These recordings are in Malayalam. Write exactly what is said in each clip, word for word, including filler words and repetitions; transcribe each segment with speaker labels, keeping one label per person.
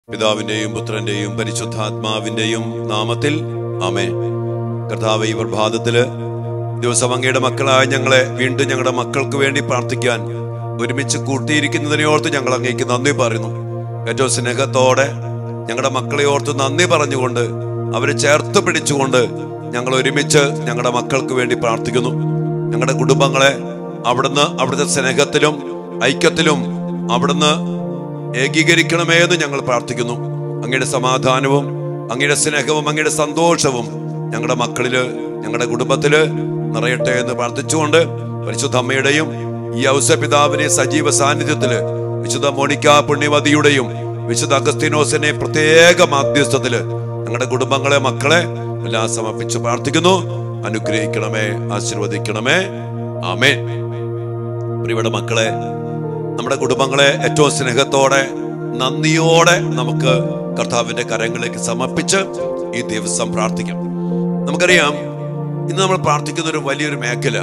Speaker 1: പിതാവിന്റെയും പുത്രന്റെയും പരിശുദ്ധാത്മാവിന്റെയും നാമത്തിൽ ആമേൻ. കർത്താവേ, ഈ പ്രഭാതത്തില് ദിവസം അങ്ങയുടെ മക്കളായ ഞങ്ങളെ വീണ്ടും ഞങ്ങളുടെ മക്കൾക്ക് വേണ്ടി പ്രാർത്ഥിക്കാൻ ഒരുമിച്ച് കൂട്ടിയിരിക്കുന്നതിനെ ഓർത്ത് ഞങ്ങൾ അങ്ങേക്ക് നന്ദി പറയുന്നു. ഏറ്റവും സ്നേഹത്തോടെ ഞങ്ങളുടെ മക്കളെ ഓർത്ത് നന്ദി പറഞ്ഞുകൊണ്ട് അവരെ ചേർത്ത് പിടിച്ചുകൊണ്ട് ഞങ്ങൾ ഒരുമിച്ച് ഞങ്ങളുടെ മക്കൾക്ക് വേണ്ടി പ്രാർത്ഥിക്കുന്നു. ഞങ്ങളുടെ കുടുംബങ്ങളെ അവിടുന്ന് അവിടുത്തെ സ്നേഹത്തിലും ഐക്യത്തിലും അവിടുന്ന് ഏകീകരിക്കണമേ എന്ന് ഞങ്ങൾ പ്രാർത്ഥിക്കുന്നു. അങ്ങയുടെ സമാധാനവും അങ്ങയുടെ സ്നേഹവും അങ്ങയുടെ സന്തോഷവും ഞങ്ങളുടെ മക്കളില് ഞങ്ങളുടെ കുടുംബത്തില് നിറയട്ടെ എന്ന് പ്രാർത്ഥിച്ചുകൊണ്ട് പരിശുദ്ധ അമ്മയുടെയും ഈ ഔസപിതാവിനെ സജീവ സാന്നിധ്യത്തില് വിശുദ്ധ മോണിക്ക പുണ്യവതിയുടെയും വിശുദ്ധ അഗസ്തീനോസിനെ പ്രത്യേക മാധ്യസ്ഥത്തില് ഞങ്ങളുടെ കുടുംബങ്ങളെ മക്കളെ എല്ലാം സമർപ്പിച്ച് പ്രാർത്ഥിക്കുന്നു. അനുഗ്രഹിക്കണമേ, ആശീർവദിക്കണമേ. ആമേൻ. പ്രിയപ്പെട്ട മക്കളെ, നമ്മുടെ കുടുംബങ്ങളെ ഏറ്റവും സ്നേഹത്തോടെ നന്ദിയോടെ നമുക്ക് കർത്താവിന്റെ കരങ്ങളിലേക്ക് സമർപ്പിച്ച് ഈ ദിവസം പ്രാർത്ഥിക്കാം. നമുക്കറിയാം, ഇന്ന് നമ്മൾ പ്രാർത്ഥിക്കുന്ന ഒരു വലിയൊരു മേഖല,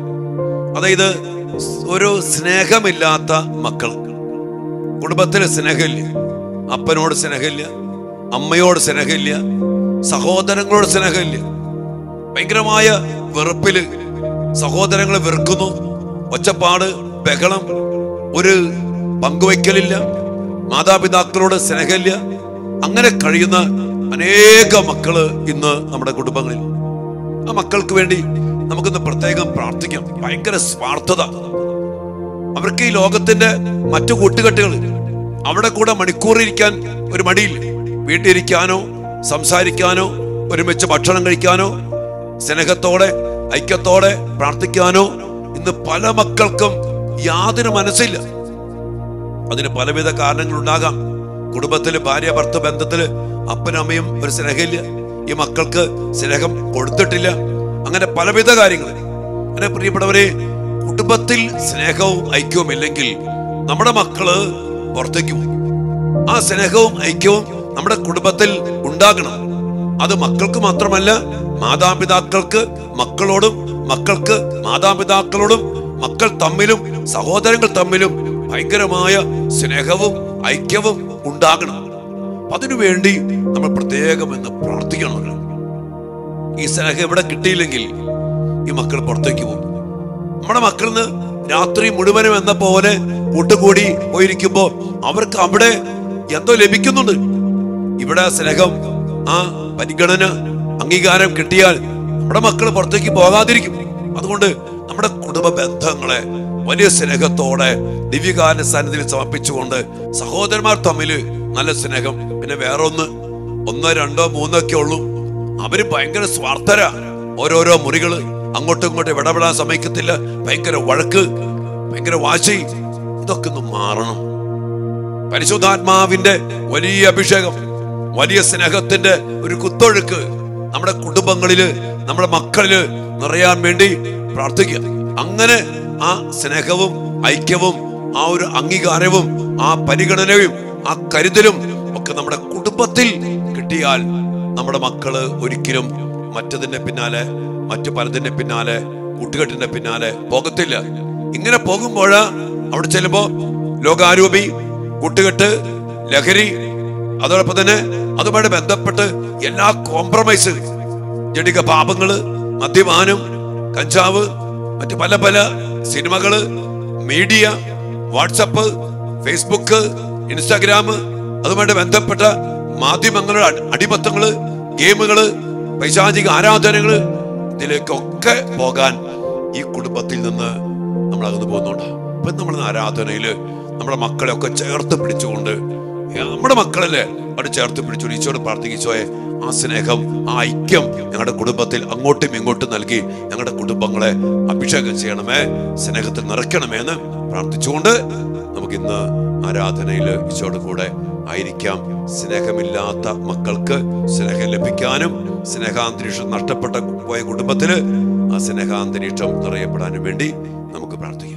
Speaker 1: അതായത് ഒരു സ്നേഹമില്ലാത്ത മക്കൾ. കുടുംബത്തിൽ സ്നേഹമില്ല, അപ്പനോട് സ്നേഹമില്ല, അമ്മയോട് സ്നേഹമില്ല, സഹോദരങ്ങളോട് സ്നേഹമില്ല. ഭയങ്കരമായ വെറുപ്പില് സഹോദരങ്ങളെ വെറുക്കുന്നു, ഒച്ചപ്പാട്, ബഹളം, ഒരു പങ്കുവയ്ക്കലില്ല, മാതാപിതാക്കളോട് സ്നേഹമില്ല. അങ്ങനെ കഴിയുന്ന അനേക മക്കള് ഇന്ന് നമ്മുടെ കുടുംബങ്ങളിൽ. ആ മക്കൾക്ക് വേണ്ടി നമുക്കിന്ന് പ്രത്യേകം പ്രാർത്ഥിക്കാം. ഭയങ്കര സ്വാർത്ഥത. അവർക്ക് ഈ ലോകത്തിന്റെ മറ്റു കൂട്ടുകെട്ടുകൾ, അവിടെ കൂടെ മണിക്കൂറിരിക്കാൻ ഒരു മടിയില്ല. വീട്ടിലിരിക്കാനോ സംസാരിക്കാനോ ഒരുമിച്ച് ഭക്ഷണം കഴിക്കാനോ സ്നേഹത്തോടെ ഐക്യത്തോടെ പ്രാർത്ഥിക്കാനോ ഇന്ന് പല മക്കൾക്കും യാതൊരു മനസ്സില്ല. അതിന് പലവിധ കാരണങ്ങളുണ്ടാകാം. കുടുംബത്തില് ഭാര്യ ഭർത്തൃ ബന്ധത്തില് അപ്പനും അമ്മയും ഒരു സ്നേഹമില്ല, ഈ മക്കൾക്ക് സ്നേഹം കൊടുത്തിട്ടില്ല, അങ്ങനെ പലവിധ കാര്യങ്ങൾ. അങ്ങനെ പ്രിയപ്പെട്ടവരെ, കുടുംബത്തിൽ സ്നേഹവും ഐക്യവും ഇല്ലെങ്കിൽ നമ്മുടെ മക്കള് പുറത്തേക്ക് പോകും. ആ സ്നേഹവും ഐക്യവും നമ്മുടെ കുടുംബത്തിൽ ഉണ്ടാകണം. അത് മക്കൾക്ക് മാത്രമല്ല, മാതാപിതാക്കൾക്ക് മക്കളോടും, മക്കൾക്ക് മാതാപിതാക്കളോടും, മക്കൾ തമ്മിലും സഹോദരങ്ങൾ തമ്മിലും ഭയങ്കരമായ സ്നേഹവും ഐക്യവും ഉണ്ടാകണം. അതിനുവേണ്ടി നമ്മൾ പ്രത്യേകം എന്ന് പ്രാർത്ഥിക്കണം. ഈ സ്നേഹം ഇവിടെ കിട്ടിയില്ലെങ്കിൽ ഈ മക്കൾ പുറത്തേക്ക് പോകും. നമ്മുടെ മക്കളിന്ന് രാത്രി മുഴുവനും എന്ന പോലെ കൂട്ടുകൂടി പോയിരിക്കുമ്പോ അവർക്ക് അവിടെ എന്തോ ലഭിക്കുന്നുണ്ട്. ഇവിടെ സ്നേഹം, ആ പരിഗണന, അംഗീകാരം കിട്ടിയാൽ നമ്മുടെ മക്കൾ പുറത്തേക്ക് പോകാതിരിക്കും. അതുകൊണ്ട് നമ്മുടെ കുടുംബ ബന്ധങ്ങളെ വലിയ സ്നേഹത്തോടെ ദിവ്യകാല സന്നിധിയിൽ സമർപ്പിച്ചുകൊണ്ട് സഹോദരന്മാർ തമ്മില് നല്ല സ്നേഹം. പിന്നെ വേറെ ഒന്ന് ഒന്നോ രണ്ടോ മൂന്നോ ഒക്കെ ഉള്ളൂ. അവര് ഭയങ്കര സ്വാർത്ഥരാ. ഓരോരോ മുറികള്, അങ്ങോട്ടും ഇങ്ങോട്ടും ഇടപെടാൻ സമ്മതിക്കത്തില്ല, ഭയങ്കര വഴക്ക്, ഭയങ്കര വാശി. ഇതൊക്കെ ഒന്ന് മാറണം. പരിശുദ്ധാത്മാവിന്റെ വലിയ അഭിഷേകം, വലിയ സ്നേഹത്തിന്റെ ഒരു കുത്തൊഴുക്ക് നമ്മുടെ കുടുംബങ്ങളില്, നമ്മുടെ മക്കളില് നിറയാൻ വേണ്ടി പ്രാർത്ഥിക്കുക. അങ്ങനെ ആ സ്നേഹവും ഐക്യവും ആ ഒരു അംഗീകാരവും ആ പരിഗണനയും ആ കരുതലും ഒക്കെ നമ്മുടെ കുടുംബത്തിൽ കിട്ടിയാൽ നമ്മുടെ മക്കള് ഒരിക്കലും മറ്റതിന്റെ പിന്നാലെ, മറ്റു പലതിന്റെ പിന്നാലെ, കൂട്ടുകെട്ടിന്റെ പിന്നാലെ പോകത്തില്ല. ഇങ്ങനെ പോകുമ്പോഴാ അവിടെ ചെല്ലുമ്പോ ലോകാരൂപി, കൂട്ടുകെട്ട്, ലഹരി, അതോടൊപ്പം തന്നെ അതുമായി ബന്ധപ്പെട്ട് എല്ലാ കോംപ്രമൈസ്, ജടിക പാപങ്ങള്, മദ്യപാനം, കഞ്ചാവ്, മറ്റു പല പല സിനിമകള്, മീഡിയ, വാട്സപ്പ്, ഫേസ്ബുക്ക്, ഇൻസ്റ്റാഗ്രാം, അതുമായി ബന്ധപ്പെട്ട മാധ്യമങ്ങളുടെ അടിമത്തങ്ങള്, ഗെയിമുകള്, പൈശാചിക ആരാധനകള്, ഇതിലേക്കൊക്കെ പോകാൻ ഈ കുടുംബത്തിൽ നിന്ന് നമ്മൾ അകന്നു പോകുന്നുണ്ട്. അപ്പൊ നമ്മൾ ആരാധനയില് നമ്മുടെ മക്കളെ ഒക്കെ ചേർത്ത് പിടിച്ചുകൊണ്ട്, നമ്മുടെ മക്കളല്ലേ അവിടെ ചേർത്ത് പിടിച്ചുകൊണ്ട് ഈശോയോട് പ്രാർത്ഥിക്കും, ഈശോയെ ആ സ്നേഹം, ആ ഐക്യം ഞങ്ങളുടെ കുടുംബത്തിൽ അങ്ങോട്ടും ഇങ്ങോട്ടും നൽകി ഞങ്ങളുടെ കുടുംബങ്ങളെ അഭിഷേകം ചെയ്യണമേ, സ്നേഹത്തിൽ നിറയ്ക്കണമേ എന്ന് പ്രാർത്ഥിച്ചുകൊണ്ട് നമുക്ക് ഇന്ന് ആരാധനയിൽ ഈശോയുടെ കൂടെ ആയിരിക്കാം. സ്നേഹമില്ലാത്ത മക്കൾക്ക് സ്നേഹം ലഭിക്കാനും സ്നേഹാന്തരീക്ഷം നഷ്ടപ്പെട്ട പോയ കുടുംബത്തില് ആ സ്നേഹാന്തരീക്ഷം നിറയപ്പെടാനും വേണ്ടി നമുക്ക് പ്രാർത്ഥിക്കാം.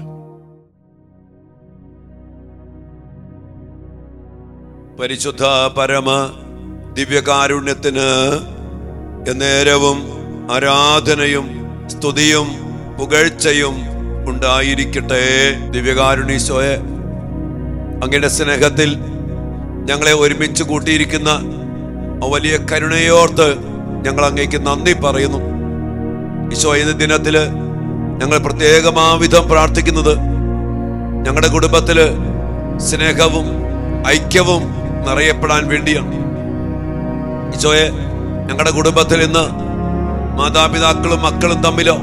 Speaker 1: പരിശുദ്ധ പരമ ദിവ്യകാരുണ്യത്തിന് എന്നേരവും ആരാധനയും സ്തുതിയും പുകഴ്ചയും ഉണ്ടായിരിക്കട്ടെ. ദിവ്യകാരുണ്യീശോയെ, അങ്ങയുടെ സ്നേഹത്തിൽ ഞങ്ങളെ ഒരുമിച്ച് കൂട്ടിയിരിക്കുന്ന വലിയ കരുണയോർത്ത് ഞങ്ങൾ അങ്ങേക്ക് നന്ദി പറയുന്നു. ഈശോ, ഈ ദിനത്തില് ഞങ്ങൾ പ്രത്യേകമാവിധം പ്രാർത്ഥിക്കുന്നത് ഞങ്ങളുടെ കുടുംബത്തില് സ്നേഹവും ഐക്യവും നിറയപ്പെടാൻ വേണ്ടിയാണ്. ഈശോയെ, ഞങ്ങളുടെ കുടുംബത്തിൽ ഇന്ന് മാതാപിതാക്കളും മക്കളും തമ്മിലോ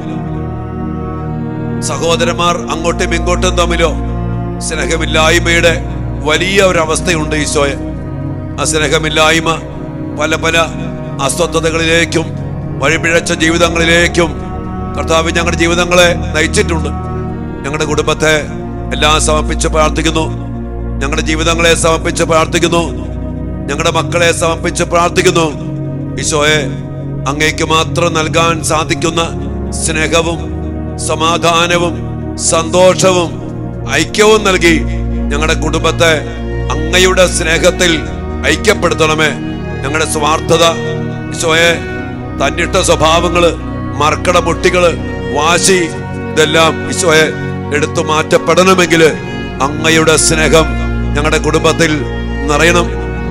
Speaker 1: സഹോദരന്മാർ അങ്ങോട്ടും ഇങ്ങോട്ടും തമ്മിലോ സ്നേഹമില്ലായ്മയുടെ വലിയ ഒരവസ്ഥയുണ്ട്. ഈശോയെ, ആ സ്നേഹമില്ലായ്മ പല പല അസ്വസ്ഥതകളിലേക്കും വഴിപിഴച്ച ജീവിതങ്ങളിലേക്കും കർത്താവ് ഞങ്ങളുടെ ജീവിതങ്ങളെ നയിച്ചിട്ടുണ്ട്. ഞങ്ങളുടെ കുടുംബത്തെ എല്ലാം സമർപ്പിച്ച് പ്രാർത്ഥിക്കുന്നു. ഞങ്ങളുടെ ജീവിതങ്ങളെ സമർപ്പിച്ച് പ്രാർത്ഥിക്കുന്നു. ഞങ്ങളുടെ മക്കളെ സമർപ്പിച്ച് പ്രാർത്ഥിക്കുന്നു. ഈശോയെ, അങ്ങേക്ക് മാത്രം നൽകാൻ സാധിക്കുന്ന സ്നേഹവും സമാധാനവും സന്തോഷവും ഐക്യവും നൽകി ഞങ്ങളുടെ കുടുംബത്തെ അങ്ങയുടെ സ്നേഹത്തിൽ ഐക്യപ്പെടുത്തണമേ. ഞങ്ങളുടെ സ്വാർത്ഥത, ഈശോയെ, തന്നിട്ട സ്വഭാവങ്ങള്, മർക്കട മുട്ടികള്, വാശി, ഇതെല്ലാം ഈശോയെ എടുത്തു മാറ്റപ്പെടണമെങ്കിൽ അങ്ങയുടെ സ്നേഹം ഞങ്ങളുടെ കുടുംബത്തിൽ നിറയണം.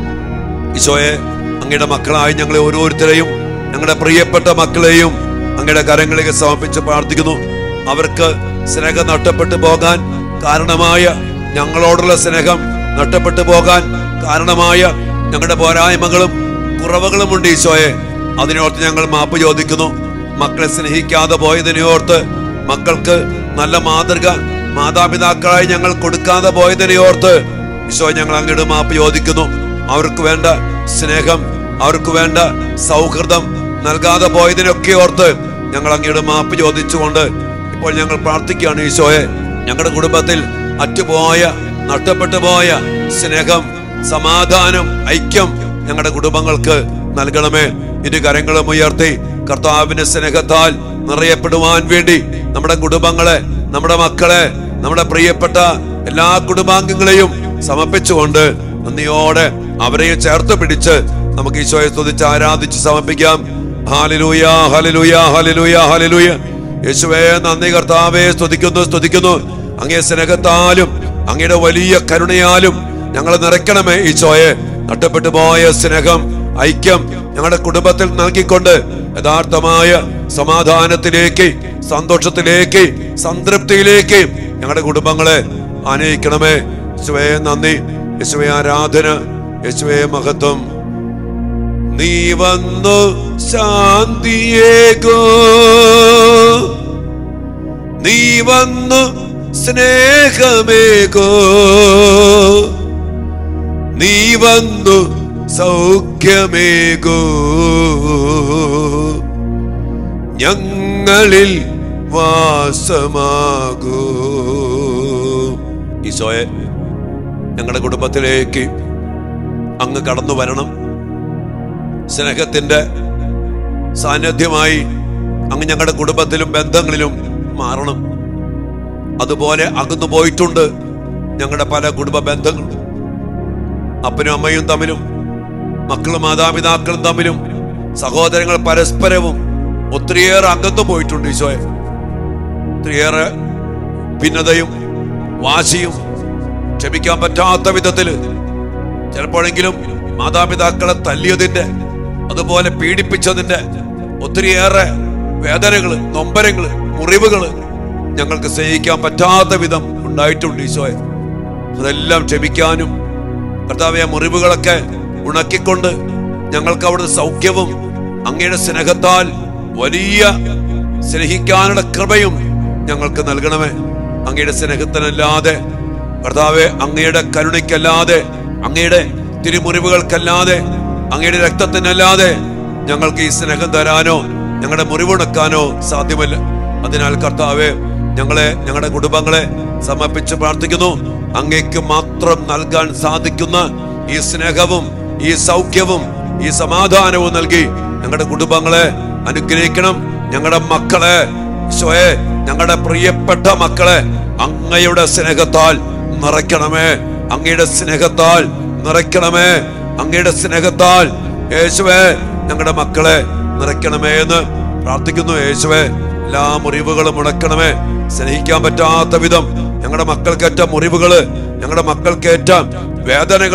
Speaker 1: ഈശോയെ, അങ്ങയുടെ മക്കളായി ഞങ്ങളെ ഓരോരുത്തരെയും, ഞങ്ങളുടെ പ്രിയപ്പെട്ട മക്കളെയും അങ്ങയുടെ കരങ്ങളിലേക്ക് സമർപ്പിച്ച് പ്രാർത്ഥിക്കുന്നു. അവർക്ക് സ്നേഹം നഷ്ടപ്പെട്ടു പോകാൻ കാരണമായ, ഞങ്ങളോടുള്ള സ്നേഹം നഷ്ടപ്പെട്ടു പോകാൻ കാരണമായ ഞങ്ങളുടെ പോരായ്മകളും കുറവുകളും ഉണ്ട്. ഈശോയെ, അതിനോർത്ത് ഞങ്ങൾ മാപ്പ് ചോദിക്കുന്നു. മക്കളെ സ്നേഹിക്കാതെ പോയതിനെ ഓർത്ത്, മക്കൾക്ക് നല്ല മാതൃക മാതാപിതാക്കളായി ഞങ്ങൾ കൊടുക്കാതെ പോയതിനെ ഓർത്ത് ഈശോ ഞങ്ങൾ അങ്ങോട്ട് മാപ്പ് ചോദിക്കുന്നു. അവർക്ക് വേണ്ട സ്നേഹം, അവർക്ക് വേണ്ട സൗഹൃദം നൽകാതെ പോയതിനൊക്കെ ഓർത്ത് ഞങ്ങൾ അങ്ങോട്ട് മാപ്പ് ചോദിച്ചുകൊണ്ട് ഇപ്പോൾ ഞങ്ങൾ പ്രാർത്ഥിക്കുകയാണ്. ഈശോയെ, ഞങ്ങളുടെ കുടുംബത്തിൽ അറ്റുപോയ, നഷ്ടപ്പെട്ടു പോയ സ്നേഹം, സമാധാനം, ഐക്യം ഞങ്ങളുടെ കുടുംബങ്ങൾക്ക് നൽകണമേ. ഇരു കരങ്ങളും ഉയർത്തി കർത്താവിന്റെ സ്നേഹത്താൽ നിറയപ്പെടുവാൻ വേണ്ടി നമ്മുടെ കുടുംബങ്ങളെ, നമ്മുടെ മക്കളെ, നമ്മുടെ പ്രിയപ്പെട്ട എല്ലാ കുടുംബാംഗങ്ങളെയും സമർപ്പിച്ചുകൊണ്ട് നന്ദിയോടെ അവരെയും ചേർത്ത് പിടിച്ച് നമുക്ക് ഈശോയെ സ്തുതിച്ച് ആരാധിച്ച് സമർപ്പിക്കാം. ഹല്ലേലൂയ, ഹല്ലേലൂയ, ഹല്ലേലൂയ, ഹല്ലേലൂയ. യേശുവേ, നന്ദി കർത്താവേ, സ്തുതിക്കുന്നു, സ്തുതിക്കുന്നു. അങ്ങേ സ്നേഹത്താലും അങ്ങയുടെ വലിയ കരുണയാലും ഞങ്ങളെ നിറയ്ക്കണമേ. ഈശോയെ, നഷ്ടപ്പെട്ടു പോയ സ്നേഹം, ഐക്യം ഞങ്ങളുടെ കുടുംബത്തിൽ നൽകിക്കൊണ്ട് യഥാർത്ഥമായ സമാധാനത്തിലേക്ക്, സന്തോഷത്തിലേക്ക്, സംതൃപ്തിയിലേക്ക് ഞങ്ങളുടെ കുടുംബങ്ങളെ ആനയിക്കണമേ. യേശുവേ നന്ദി, യേശുവേ ആരാധന, യേശുവേ മഹത്വം. നീ വന്നു ശാന്തിയേകോ, നീ വന്നു സ്നേഹമേകോ, നീ വന്നു സൗഖ്യമേകോ, ഞങ്ങളിൽ വാസമാകൂ. ഈശോയെ, ഞങ്ങളുടെ കുടുംബത്തിലേക്ക് അങ്ങ് കടന്നു വരണം. സ്നേഹത്തിന്റെ സാന്നിധ്യമായി അങ്ങ് ഞങ്ങളുടെ കുടുംബത്തിലും ബന്ധങ്ങളിലും മാറണം. അതുപോലെ അകന്നു പോയിട്ടുണ്ട് ഞങ്ങളുടെ പല കുടുംബ ബന്ധങ്ങളും. അപ്പനും അമ്മയും തമ്മിലും, മക്കളും മാതാപിതാക്കളും തമ്മിലും, സഹോദരങ്ങൾ പരസ്പരവും ഒത്തിരിയേറെ അകന്നു പോയിട്ടുണ്ട്. ഈശോയെ, ഒത്തിരിയേറെ ഭിന്നതയും വാശിയും ക്ഷമിക്കാൻ പറ്റാത്ത വിധത്തില് ചിലപ്പോഴെങ്കിലും മാതാപിതാക്കളെ തല്ലിയതിന്റെ, അതുപോലെ പീഡിപ്പിച്ചതിന്റെ ഒത്തിരിയേറെ വേദനകള്, നൊമ്പരങ്ങള്, മുറിവുകള് ഞങ്ങൾക്ക് സഹിക്കാൻ പറ്റാത്ത വിധം ഉണ്ടായിട്ടുണ്ട്. ഈശോയെ, അതെല്ലാം ക്ഷമിക്കാനും കർത്താവേ, മുറിവുകളൊക്കെ ഉണക്കിക്കൊണ്ട് ഞങ്ങൾക്ക് അവിടുത്തെ സൗഖ്യവും അങ്ങയുടെ സ്നേഹത്താൽ വലിയ സ്നേഹിക്കാനുള്ള കൃപയും ഞങ്ങൾക്ക് നൽകണമേ. അങ്ങയുടെ സ്നേഹത്തിനല്ലാതെ കർത്താവേ, അങ്ങയുടെ കരുണയ്ക്കല്ലാതെ, അങ്ങയുടെ തിരുമുറിവുകൾക്കല്ലാതെ, അങ്ങയുടെ രക്തത്തിനല്ലാതെ ഞങ്ങൾക്ക് ഈ സ്നേഹം തരാനോ ഞങ്ങളുടെ മുറിവുണക്കാനോ സാധ്യമല്ല. അതിനാൽ കർത്താവേ, ഞങ്ങളെ, ഞങ്ങളുടെ കുടുംബങ്ങളെ സമർപ്പിച്ച് പ്രാർത്ഥിക്കുന്നു. അങ്ങേക്ക് മാത്രം നൽകാൻ സാധിക്കുന്ന ഈ സ്നേഹവും ഈ സൗഖ്യവും ഈ സമാധാനവും നൽകി ഞങ്ങളുടെ കുടുംബങ്ങളെ അനുഗ്രഹിക്കണം. ഞങ്ങളുടെ മക്കളെ, ഈശോയെ, ഞങ്ങളുടെ പ്രിയപ്പെട്ട മക്കളെ അങ്ങയുടെ സ്നേഹത്താൽ നിറയ്ക്കണമേ. അങ്ങയുടെ സ്നേഹത്താൽ നിറയ്ക്കണമേ. അങ്ങയുടെ സ്നേഹത്താൽ യേശുവേ ഞങ്ങളുടെ മക്കളെ നിറയ്ക്കണമേ എന്ന് പ്രാർത്ഥിക്കുന്നു. യേശുവേ, എല്ലാ മുറിവുകളും ഉണക്കണമേ. സ്നേഹിക്കാൻ പറ്റാത്ത വിധം ഞങ്ങളുടെ മക്കൾക്കേറ്റ മുറിവുകള്, ഞങ്ങളുടെ മക്കൾക്കേറ്റ വേദനകള്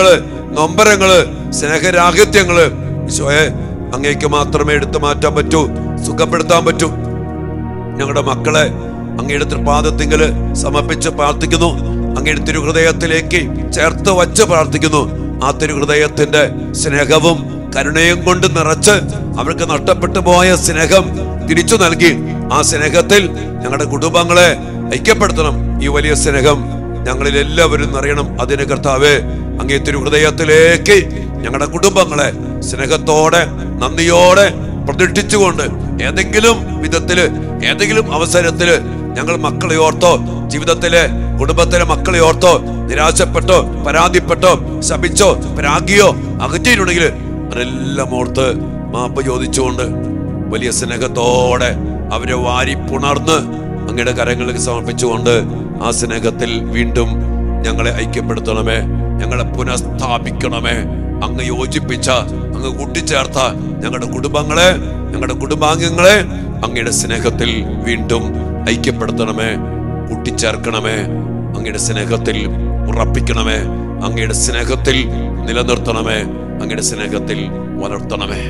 Speaker 1: നൊമ്പരങ്ങള്, സ്നേഹരാഹിത്യങ്ങള് ഈശോയെ അങ്ങേക്ക് മാത്രമേ എടുത്തു മാറ്റാൻ പറ്റൂ, സുഖപ്പെടുത്താൻ പറ്റൂ. ഞങ്ങളുടെ മക്കളെ അങ്ങയുടെ തൃപാദത്തിങ്കല് സമർപ്പിച്ച് പ്രാർത്ഥിക്കുന്നു. അങ്ങയുടെ തിരുഹൃദയത്തിലേക്ക് ചേർത്ത് വച്ച് പ്രാർത്ഥിക്കുന്നു. ആ തിരുഹൃദയത്തിന്റെ സ്നേഹവും കരുണയും കൊണ്ട് നിറച്ച് അവർക്ക് നഷ്ടപ്പെട്ടു പോയ സ്നേഹം തിരിച്ചു നൽകി ആ സ്നേഹത്തിൽ ഞങ്ങളുടെ കുടുംബങ്ങളെ ഐക്യപ്പെടുത്തണം. ഈ വലിയ സ്നേഹം ഞങ്ങളിൽ എല്ലാവരും അറിയണം. അതിന് കർത്താവേ അങ്ങേ തിരുഹൃദയത്തിലേക്ക് ഞങ്ങളുടെ കുടുംബങ്ങളെ സ്നേഹത്തോടെ നന്ദിയോടെ പ്രതിഷ്ഠിച്ചുകൊണ്ട് ഏതെങ്കിലും വിധത്തില് ഏതെങ്കിലും അവസരത്തില് ഞങ്ങൾ മക്കളെ ഓർത്തോ, ജീവിതത്തിലെ കുടുംബത്തിലെ മക്കളെ ഓർത്തോ നിരാശപ്പെട്ടോ, പരാതിപ്പെട്ടോ, ശപിച്ചോ, പരാഗിയോ അകറ്റിയിട്ടുണ്ടെങ്കിൽ അതെല്ലാം ഓർത്ത് മാപ്പ് ചോദിച്ചുകൊണ്ട് വലിയ സ്നേഹത്തോടെ അവരെ വാരി പുണർന്ന് അങ്ങയുടെ കരങ്ങളിലേക്ക് സമർപ്പിച്ചുകൊണ്ട് ആ സ്നേഹത്തിൽ വീണ്ടും ഞങ്ങളെ ഐക്യപ്പെടുത്തണമേ, ഞങ്ങളെ പുനഃസ്ഥാപിക്കണമേ. അങ്ങ് യോജിപ്പിച്ച, അങ്ങ് കൂട്ടിച്ചേർത്ത ഞങ്ങളുടെ കുടുംബങ്ങളെ, ഞങ്ങളുടെ കുടുംബാംഗങ്ങളെ അങ്ങയുടെ സ്നേഹത്തിൽ വീണ്ടും ഐക്യപ്പെടുത്തണമേ, കൂട്ടിച്ചേർക്കണമേ. അങ്ങയുടെ സ്നേഹത്തിൽ ഉറപ്പിക്കണമേ, അങ്ങയുടെ സ്നേഹത്തിൽ നിലനിർത്തണമേ, അങ്ങയുടെ സ്നേഹത്തിൽ വളർത്തണമേ.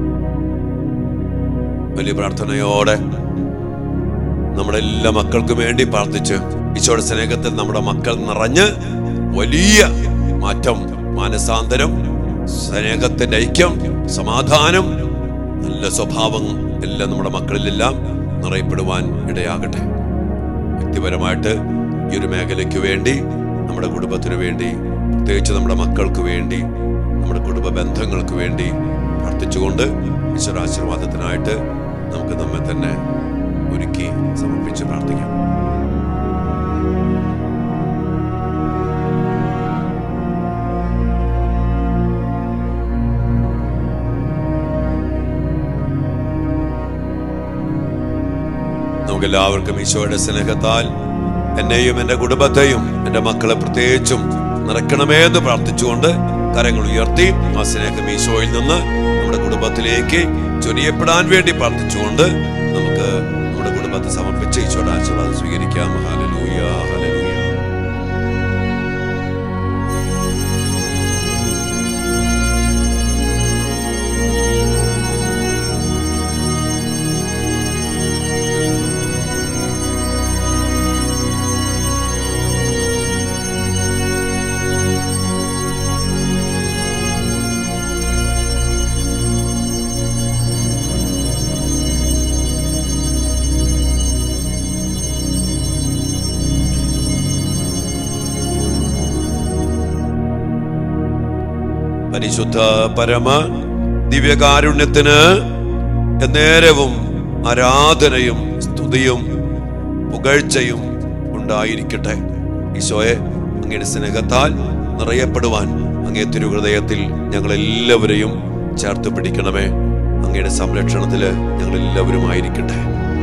Speaker 1: വലിയ പ്രാർത്ഥനയോടെ നമ്മുടെ എല്ലാ മക്കൾക്കും വേണ്ടി പ്രാർത്ഥിച്ച് ഈശോയുടെ സ്നേഹത്തിൽ നമ്മുടെ മക്കൾ നിറഞ്ഞ് വലിയ മാറ്റം, മാനസാന്തരം, സ്നേഹത്തിന്റെ ഐക്യം, സമാധാനം, നല്ല സ്വഭാവം എല്ലാം നമ്മുടെ മക്കളിലെല്ലാം നിറയപ്പെടുവാൻ ഇടയാകട്ടെ. വ്യക്തിപരമായിട്ട് ഈ ഒരു മേഖലയ്ക്ക് വേണ്ടി, നമ്മുടെ കുടുംബത്തിന് വേണ്ടി, പ്രത്യേകിച്ച് നമ്മുടെ മക്കൾക്ക് വേണ്ടി, നമ്മുടെ കുടുംബ ബന്ധങ്ങൾക്ക് വേണ്ടി പ്രാർത്ഥിച്ചുകൊണ്ട് ഈശ്വരാശീർവാദത്തിനായിട്ട് നമുക്ക് നമ്മെ തന്നെ ഒരുക്കി സമർപ്പിച്ച് പ്രാർത്ഥിക്കാം. നമുക്കെല്ലാവർക്കും ഈശോയുടെ സ്നേഹത്താൽ എന്നെയും എൻ്റെ കുടുംബത്തെയും എൻ്റെ മക്കളെ പ്രത്യേകിച്ചും നിറയ്ക്കണമേ എന്ന് പ്രാർത്ഥിച്ചുകൊണ്ട് കരങ്ങൾ ഉയർത്തി ആ സ്നേഹം ഈശോയിൽ നിന്ന് നമ്മുടെ കുടുംബത്തിലേക്ക് ചൊരിയപ്പെടാൻ വേണ്ടി പ്രാർത്ഥിച്ചുകൊണ്ട് നമുക്ക് നമ്മുടെ കുടുംബത്തെ സമർപ്പിച്ച് ഈശോയുടെ ആശീർവാദം സ്വീകരിക്കാം. ഹല്ലേലൂയ, ഹല്ലേലൂയ. പരിശുദ്ധ പരമ ദിവ്യകാരുണ്യത്തിന് നേരവും ആരാധനയും സ്തുതിയും പുകഴ്ചയും ഉണ്ടായിരിക്കട്ടെ. ഈശോയെ അങ്ങയുടെ സ്നേഹത്താൽ നിറയപ്പെടുവാൻ അങ്ങേ തിരുഹൃദയത്തിൽ ഞങ്ങളെല്ലാവരെയും ചേർത്ത് പിടിക്കണമേ. അങ്ങയുടെ സംരക്ഷണത്തില് ഞങ്ങളെല്ലാവരും ആയിരിക്കട്ടെ.